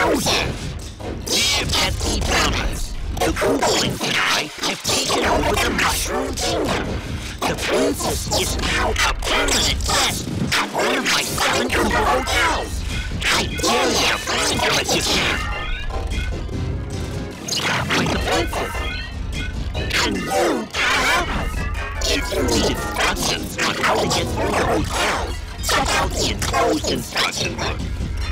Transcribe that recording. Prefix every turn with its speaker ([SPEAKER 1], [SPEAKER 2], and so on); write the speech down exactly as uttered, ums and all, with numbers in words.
[SPEAKER 1] thousand! Dear Betsy Brownies, the Koopalings and I have taken over the Mushroom Kingdom. The princess is now a permanent guest at one of my seven Koopa hotels. I dare you to find her if you can. With the princess. And you can help us. If you need instructions on how to get through the hotels, check out the enclosed instruction book.